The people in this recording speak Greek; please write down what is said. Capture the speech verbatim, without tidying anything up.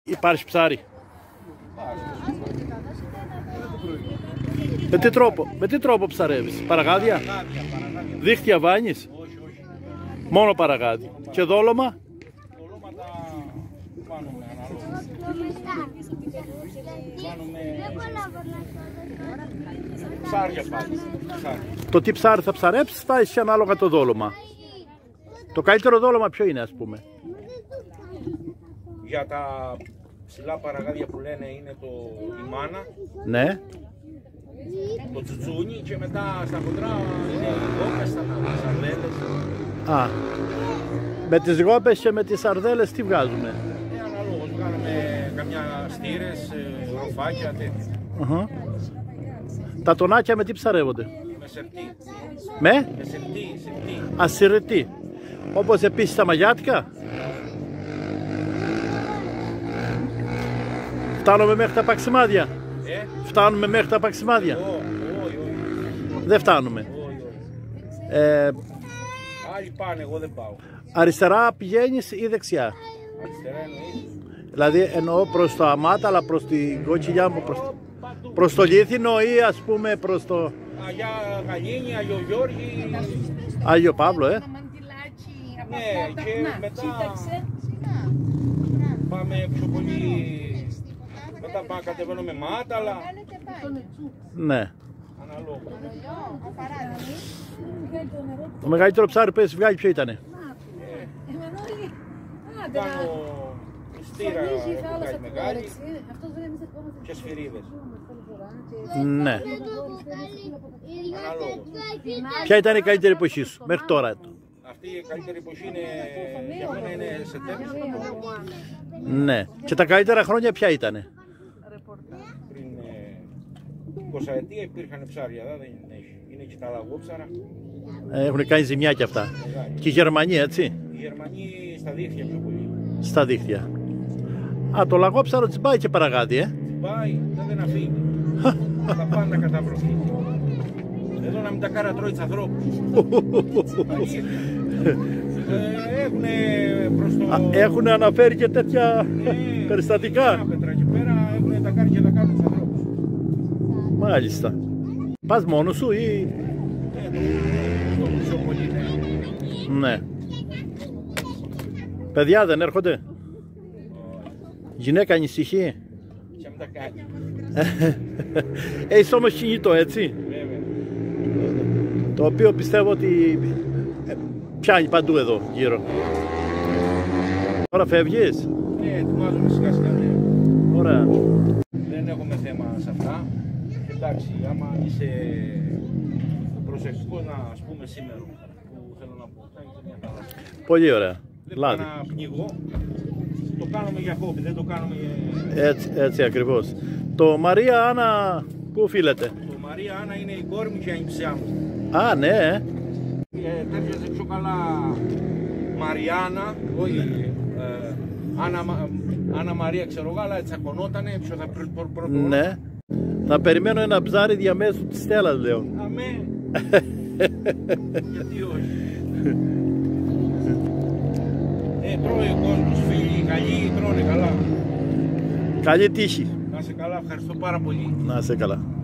Υπάρχει ψάρι. Με τι τρόπο, με τι τρόπο ψαρεύεις? Παραγάδια? Δίχτυα βάνεις? Όχι, όχι. Μόνο παραγάδι. Και δόλωμα? Δόλωμα τα κάνουμε ανάλογα. Κάνουμε ψάρια πάλι. Το τι ψάρι θα ψαρέψεις θα έχει ανάλογα το δόλωμα. Το καλύτερο δόλωμα ποιο είναι, ας πούμε? Για τα ψηλά παραγάδια που λένε είναι το η μάνα, Ναι. το τσουτσούνι, και μετά στα χοντρά είναι οι γόπες, τα σαρδέλες. Α, με τις γόπες και με τις σαρδέλες τι βγάζουμε? Ε, αναλόγως βγάλουμε καμιά στήρες, ε, ροφάκια, τέτοια. Uh-huh. Τα τονάκια με τι ψαρεύονται? Με σερτί. Με? Με σερτί, σερτί. Ασυρετή. Όπως επίσης τα μαγιάτικα. Φτάνουμε μέχρι τα παξιμάδια. Ε, Φτάνουμε μέχρι τα παξιμάδια. όχι, όχι, όχι. Δεν φτάνουμε. όχι, όχι. Ε, Άλλοι πάνε, εγώ δεν πάω. αριστερά πηγαίνεις ή δεξιά? Αριστερά εννοείς. Δηλαδή εννοώ προς το Αμάτα, αλλά προς την Κότσιλιά μου, προς, προς το Λίθινο ή ας πούμε προς το Αγιά Γαλήνη, Αγιο Γιώργη. Άγιο Παύλο, ε. Ναι, και μετά πάμε πιο πολύ. Μετά πάμε, κατεβαίνουμε Μάταλα. Ναι. Αναλόγως. Το μεγαλύτερο ψάρι που έχεις βγάλει ποιο ήτανε? Κάνω στήρα, έχω κάνει μεγάλη, και σφυρίδες. Ναι. Αναλόγως. Ποια ήταν η καλύτερη εποχή σου μέχρι τώρα? Αυτή η καλύτερη εποχή είναι, για μένα είναι Σεπτέμβρης. Ναι. Και τα καλύτερα χρόνια ποια ήτανε? Πριν είκοσι ετία υπήρχαν ψάρια, δεν είναι, είναι και τα λαγόψαρα. Έχουν κάνει ζημιά κι αυτά. Μεγάλη. Και η Γερμανία, έτσι. Οι Γερμανοί στα δίχτυα πιο πολύ. Στα δίχτυα. Α, το λαγόψαρο της πάει και παραγάδι, ε. Πάει, δεν αφήνει. Τα πάντα κατά βροχή. Εδώ να μην τα κάρα τρώει τους ανθρώπους. ε, έχουνε προς το... Α, έχουν αναφέρει και τέτοια ναι, περιστατικά. πέτρα εκεί πέρα έχουνε τα κάρια και τα κάνουν τους ανθρώπους. Μάλιστα. Πας μόνος σου ή... Ε, το, το πιο πολύ, ναι. Ναι. Παιδιά δεν έρχονται? Γυναίκα ανησυχεί? Και μην τα κάνει. Έχεις όμως κινητό, έτσι? Βέβαια. Το οποίο πιστεύω ότι ε, πιάνει παντού εδώ γύρω. Τώρα φεύγεις? Ναι, ετοιμάζομαι σιγά σιγά. Ναι. Ωραία. Δεν έχουμε θέμα σε αυτά. Εντάξει, άμα είσαι προσεκτικός, να ας πούμε σήμερα που θέλω να πω, θα είναι μια θάλασσα. Πολύ ωραία. Δεν Λάδι. πάω να πνιγώ. Το κάνουμε για χόμπι, δεν το κάνουμε για... Έτσι, έτσι ακριβώς. Το Μαρία Άννα πού οφείλεται? Το Μαρία Άννα είναι η κόρη μου και η ανιψιά μου. Α, ναι. ε. Ε, τέριαζε πιο καλά Μαριάννα, όχι ε, Άννα, Άννα Μαρία ξέρω εγώ, αλλά τσακωνότανε, πιο θα πρώτο. Ναι. Θα περιμένω ένα ψάρι διαμέσου της Στέλλας, λέω. Αμέ. Γιατί όχι. Ε, τρώει ο κόσμος, φίλοι, καλοί, τρώνε καλά. Καλή τύχη. Να είσαι καλά, ευχαριστώ πάρα πολύ. Να είσαι καλά.